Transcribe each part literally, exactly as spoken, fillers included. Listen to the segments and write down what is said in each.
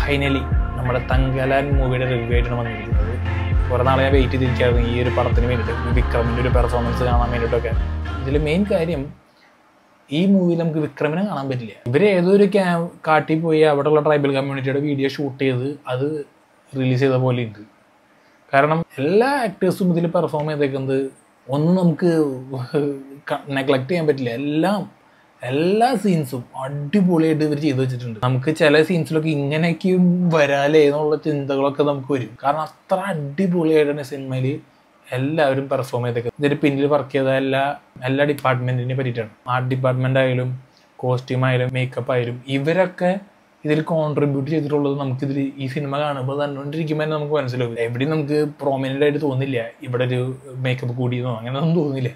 Finally നമ്മുടെ തങ്കലാൻ മൂവിയുടെ review ആയിട്ടാണ് വന്നിരിക്കുന്നത്. കുറേ നാളെ ഞാൻ വെയിറ്റ് ചെയ്തിരിക്കുകയായിരുന്നു ഈ ഒരു പടത്തിന് വേണ്ടിയിട്ട്, വിക്രമിൻ്റെ ഒരു പെർഫോമൻസ് കാണാൻ വേണ്ടിയിട്ടൊക്കെ. ഇതിൽ മെയിൻ കാര്യം ഈ മൂവിയിൽ നമുക്ക് വിക്രമിനെ കാണാൻ പറ്റില്ല. ഇവർ ഏതൊരു ക്യാ കാട്ടിൽ പോയി അവിടെയുള്ള ട്രൈബൽ കമ്മ്യൂണിറ്റിയുടെ വീഡിയോ ഷൂട്ട് ചെയ്ത് അത് റിലീസ് ചെയ്ത പോലെ ഉണ്ട്. കാരണം എല്ലാ ആക്ടേഴ്സും ഇതിൽ പെർഫോം ചെയ്തേക്കുന്നത് ഒന്നും നമുക്ക് നെഗ്ലക്റ്റ് ചെയ്യാൻ പറ്റില്ല. എല്ലാം എല്ലാ സീൻസും അടിപൊളിയായിട്ട് ഇവർ ചെയ്തു വെച്ചിട്ടുണ്ട്. നമുക്ക് ചില സീൻസിലൊക്കെ ഇങ്ങനെയൊക്കെയും വരാലേ എന്നുള്ള ചിന്തകളൊക്കെ നമുക്ക് വരും. കാരണം അത്ര അടിപൊളിയായിട്ടാണ് സിനിമയിൽ എല്ലാവരും പെർഫോം ചെയ്തേക്കുന്നത്. ഇതിന് പിന്നിൽ വർക്ക് ചെയ്ത എല്ലാ എല്ലാ ഡിപ്പാർട്ട്മെൻറ്റിനെ പറ്റിയിട്ടാണ്. ആർട്ട് ഡിപ്പാർട്ട്മെൻ്റ് ആയാലും കോസ്റ്റ്യൂം ആയാലും മേക്കപ്പ് ആയാലും ഇവരൊക്കെ ഇതിൽ കോൺട്രിബ്യൂട്ട് ചെയ്തിട്ടുള്ളത് നമുക്കിതിൽ ഈ സിനിമ കാണുമ്പോൾ കണ്ടുകൊണ്ടിരിക്കുമ്പോൾ തന്നെ നമുക്ക് മനസ്സിലാവും. എവിടെയും നമുക്ക് പ്രോമിനൻ്റ് ആയിട്ട് തോന്നില്ല ഇവിടെ ഒരു മേക്കപ്പ് കൂടിയെന്നോ അങ്ങനെയൊന്നും തോന്നില്ല.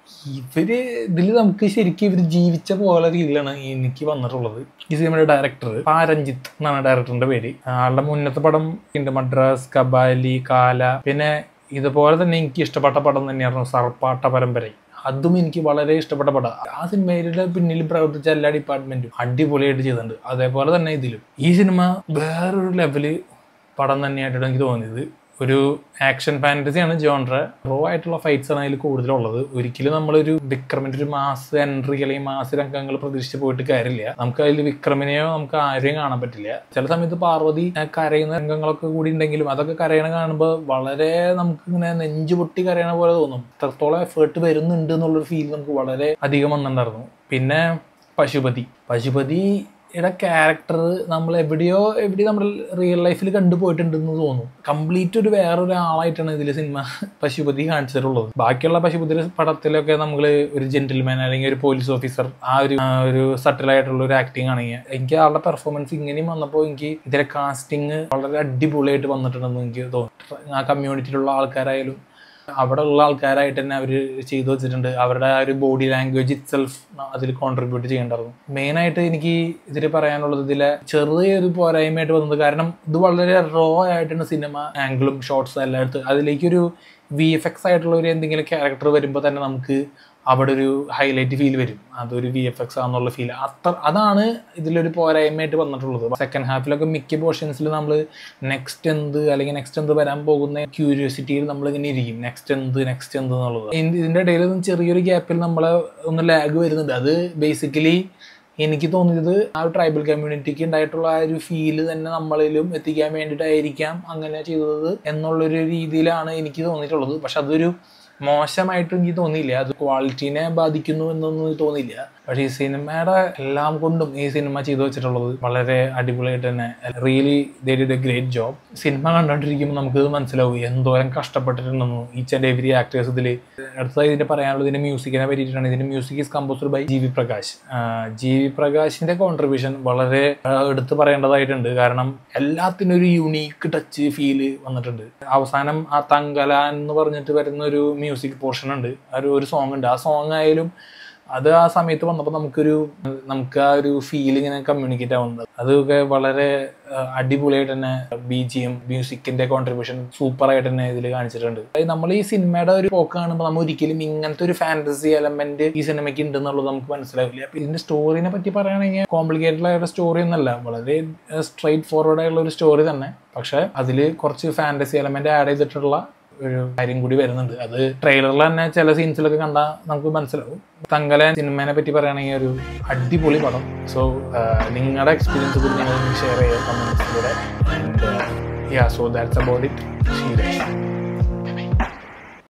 ഇവര് ഇതിൽ നമുക്ക് ശരിക്കും ഇവർ ജീവിച്ച പോലെ രീതിയിലാണ് എനിക്ക് വന്നിട്ടുള്ളത്. ഈ സിനിമയുടെ ഡയറക്ടർ പാരഞ്ജിത്ത് എന്നാണ് ഡയറക്ടറിന്റെ പേര്. ആളുടെ മുന്നത്തെ പടം ഉണ്ട് മദ്രാസ്, കബാലി, കാല. പിന്നെ ഇതുപോലെ തന്നെ എനിക്ക് ഇഷ്ടപ്പെട്ട പടം തന്നെയായിരുന്നു സർപ്പാട്ട പരമ്പര. അതും എനിക്ക് വളരെ ഇഷ്ടപ്പെട്ട പടം. ആ സിനിമയുടെ പിന്നിൽ പ്രവർത്തിച്ച എല്ലാ ഡിപ്പാർട്ട്മെന്റും അടിപൊളിയായിട്ട് ചെയ്തിട്ടുണ്ട്. അതേപോലെ തന്നെ ഇതിലും ഈ സിനിമ വേറൊരു ലെവല് പടം തന്നെയായിട്ടാണ് എനിക്ക് തോന്നിയത്. ഒരു ആക്ഷൻ ഫാന്റസിയാണ് ജോൺറ. റോ ആയിട്ടുള്ള ഫൈറ്റ്സ് ആണ് അതിൽ കൂടുതലുള്ളത്. ഒരിക്കലും നമ്മളൊരു വിക്രമിന്റെ ഒരു മാസ് എൻട്രി അല്ലെങ്കിൽ മാസ് രംഗങ്ങൾ പ്രതീക്ഷിച്ച് പോയിട്ട് കാര്യമില്ല. നമുക്ക് അതിൽ വിക്രമിനെയോ നമുക്ക് ആരെയും കാണാൻ പറ്റില്ല. ചില സമയത്ത് പാർവതി കരയുന്ന രംഗങ്ങളൊക്കെ കൂടി ഉണ്ടെങ്കിലും അതൊക്കെ കരയണ കാണുമ്പോൾ വളരെ നമുക്ക് ഇങ്ങനെ നെഞ്ചു പൊട്ടി കരയണ പോലെ തോന്നും. എത്രത്തോളം എഫേർട്ട് വരുന്നുണ്ട് എന്നുള്ളൊരു ഫീൽ നമുക്ക് വളരെ അധികം വന്നിട്ടുണ്ടായിരുന്നു. പിന്നെ പശുപതി പശുപതി യുടെ ക്യാരക്ടർ നമ്മൾ എവിടെയോ എവിടെ നമ്മൾ റിയൽ ലൈഫിൽ കണ്ടുപോയിട്ടുണ്ടെന്ന് തോന്നുന്നു. കംപ്ലീറ്റ് ഒരു വേറൊരാളായിട്ടാണ് ഇതിൽ സിനിമ പശുപതി കാണിച്ചിട്ടുള്ളത്. ബാക്കിയുള്ള പശുപതി പടത്തിലൊക്കെ നമ്മൾ ഒരു ജെന്റിൽമാൻ അല്ലെങ്കിൽ ഒരു പോലീസ് ഓഫീസർ ആ ഒരു ഒരു സട്ടിലായിട്ടുള്ള ഒരു ആക്ടിങ് ആണെങ്കിൽ, എനിക്ക് ആളുടെ പെർഫോമൻസ് ഇങ്ങനെയും വന്നപ്പോൾ എനിക്ക് ഇതിലെ കാസ്റ്റിങ് വളരെ അടിപൊളിയായിട്ട് വന്നിട്ടുണ്ടെന്ന് എനിക്ക് തോന്നുന്നു. ആ കമ്മ്യൂണിറ്റിയിലുള്ള ആൾക്കാരായാലും അവിടെ ഉള്ള ആൾക്കാരായിട്ട് തന്നെ അവർ ചെയ്തു വെച്ചിട്ടുണ്ട്. അവരുടെ ആ ഒരു ബോഡി ലാംഗ്വേജ് ഇറ്റ് സെൽഫ് അതിൽ കോൺട്രിബ്യൂട്ട് ചെയ്യേണ്ടായിരുന്നു. മെയിനായിട്ട് എനിക്ക് ഇതിൽ പറയാനുള്ളത് ഇതിലെ ചെറിയൊരു പോരായ്മയായിട്ട് വന്നത്, കാരണം ഇത് വളരെ റോ ആയിട്ടാണ് സിനിമ ആംഗിളും ഷോർട്ട്സും എല്ലായിടത്തും. അതിലേക്കൊരു വി എഫ് എക്സ് ആയിട്ടുള്ള ഒരു എന്തെങ്കിലും ക്യാരക്ടർ വരുമ്പോൾ തന്നെ നമുക്ക് അവിടെ ഒരു ഹൈലൈറ്റ് ഫീൽ വരും. അതൊരു വി എഫ് എക്സ് ആണെന്നുള്ള ഫീൽ അത്ര അതാണ് ഇതിലൊരു പോരായ്മയായിട്ട് വന്നിട്ടുള്ളത്. സെക്കൻഡ് ഹാഫിലൊക്കെ മിക്ക പോർഷൻസിൽ നമ്മൾ നെക്സ്റ്റ് എന്ത് അല്ലെങ്കിൽ നെക്സ്റ്റ് എന്ത് വരാൻ പോകുന്ന ക്യൂരിയോസിറ്റിയിൽ നമ്മളിങ്ങനെ ഇരിക്കും. നെക്സ്റ്റ് എന്ത് നെക്സ്റ്റ് എന്ത് എന്നുള്ളത്. ഇതിൻ്റെ ഇടയിൽ ചെറിയൊരു ഗ്യാപ്പിൽ നമ്മളെ ഒന്ന് ലാഗ് വരുന്നുണ്ട്. അത് ബേസിക്കലി എനിക്ക് തോന്നിയത് ആ ഒരു ട്രൈബൽ കമ്മ്യൂണിറ്റിക്ക് ഉണ്ടായിട്ടുള്ള ആ ഒരു ഫീല് തന്നെ നമ്മളിലും എത്തിക്കാൻ വേണ്ടിയിട്ടായിരിക്കാം അങ്ങനെ ചെയ്തത് എന്നുള്ളൊരു രീതിയിലാണ് എനിക്ക് തോന്നിയിട്ടുള്ളത്. പക്ഷെ അതൊരു മോശമായിട്ടും എനിക്ക് തോന്നിയില്ല. അത് ക്വാളിറ്റീനെ ബാധിക്കുന്നു എന്നൊന്നും തോന്നിയില്ല. പക്ഷേ ഈ സിനിമയുടെ എല്ലാം കൊണ്ടും ഈ സിനിമ ചെയ്തു വെച്ചിട്ടുള്ളത് വളരെ അടിപൊളിയായിട്ട് തന്നെ. Really they did a great job. Cinema കണ്ടുകൊണ്ടിരിക്കുമ്പോൾ നമുക്ക് മനസ്സിലാവും എന്തോരം കഷ്ടപ്പെട്ടിട്ടുണ്ടെന്നു ഈച്ച് ആൻഡ് എവരി ആക്ടേഴ്സ് ഇതിൽ. അടുത്തതായി ഇതിൻ്റെ പറയാനുള്ളത് ഇതിൻ്റെ മ്യൂസിക്കിനെ പറ്റിയിട്ടാണ്. ഇതിൻ്റെ music is composed by G V Prakash. G V പ്രകാശിൻ്റെ കോൺട്രിബ്യൂഷൻ വളരെ എടുത്ത് പറയേണ്ടതായിട്ടുണ്ട്. കാരണം എല്ലാത്തിനും ഒരു യുണീക്ക് ടച്ച് ഫീല് വന്നിട്ടുണ്ട്. അവസാനം ആ തങ്കലാൻ എന്ന് പറഞ്ഞിട്ട് വരുന്ന ഒരു മ്യൂസിക് പോർഷൻ ഉണ്ട്, ഒരു ഒരു സോങ് ഉണ്ട്. ആ സോങ് ആയാലും അത് ആ സമയത്ത് വന്നപ്പോൾ നമുക്കൊരു നമുക്ക് ആ ഒരു ഫീലിങ്ങനെ കമ്മ്യൂണിക്കേറ്റ് ആവുന്നത് അതൊക്കെ വളരെ അടിപൊളിയായിട്ട് തന്നെ ബി ജി എം മ്യൂസിക്കിന്റെ കോൺട്രിബ്യൂഷൻ സൂപ്പറായിട്ട് തന്നെ ഇതിൽ കാണിച്ചിട്ടുണ്ട്. നമ്മൾ ഈ സിനിമയുടെ ഒരു പോക്ക് കാണുമ്പോൾ നമ്മൾ ഒരിക്കലും ഇങ്ങനത്തെ ഒരു ഫാന്റസി എലമെന്റ് ഈ സിനിമയ്ക്ക് ഉണ്ടെന്നുള്ളത് നമുക്ക് മനസ്സിലാവില്ല. അപ്പൊ ഇതിന്റെ സ്റ്റോറിനെ പറ്റി പറയുകയാണെങ്കിൽ കോംപ്ലിക്കേറ്റഡ് ആയ സ്റ്റോറി ഒന്നല്ല, വളരെ സ്ട്രെയിറ്റ് ഫോർവേഡ് ആയിട്ടുള്ള ഒരു സ്റ്റോറി തന്നെ. പക്ഷെ അതിൽ കുറച്ച് ഫാന്റസി എലമെന്റ് ആഡ് ചെയ്തിട്ടുള്ള ഒരു കാര്യം കൂടി വരുന്നുണ്ട്. അത് ട്രെയിലറിൽ തന്നെ ചില സീൻസിലൊക്കെ കണ്ടാൽ നമുക്ക് മനസ്സിലാവും. തങ്കലാൻ സിനിമേനെ പറ്റി പറയുകയാണെങ്കിൽ ഒരു അടിപൊളി പടം. സോ നിങ്ങളുടെ എക്സ്പീരിയൻസ് കൂടി നിങ്ങൾ ഷെയർ ചെയ്യുക കമന്റ്സിലൂടെ. And ya so that's about it.